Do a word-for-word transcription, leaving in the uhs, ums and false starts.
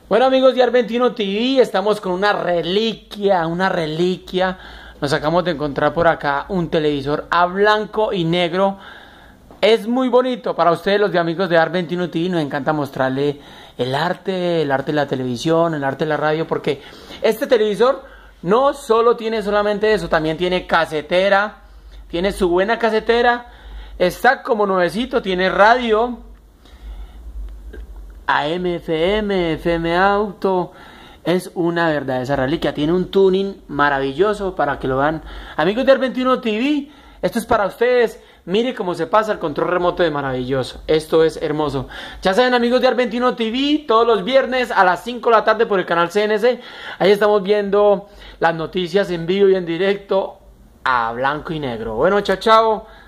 Bueno, amigos de Ar veintiuno T V, estamos con una reliquia, una reliquia. Nos acabamos de encontrar por acá un televisor a blanco y negro. Es muy bonito para ustedes, los de amigos de Ar veintiuno T V. Nos encanta mostrarle el arte, el arte de la televisión, el arte de la radio, porque este televisor no solo tiene solamente eso, también tiene casetera, tiene su buena casetera, está como nuevecito, tiene radio, A M, F M, F M auto. Es una verdadera reliquia. Tiene un tuning maravilloso para que lo vean. Amigos de Ar veintiuno T V, esto es para ustedes. Mire cómo se pasa el control remoto de maravilloso. Esto es hermoso. Ya saben, amigos de Ar veintiuno T V, todos los viernes a las cinco de la tarde por el canal C N C. Ahí estamos viendo las noticias en vivo y en directo a blanco y negro. Bueno, chao, chao.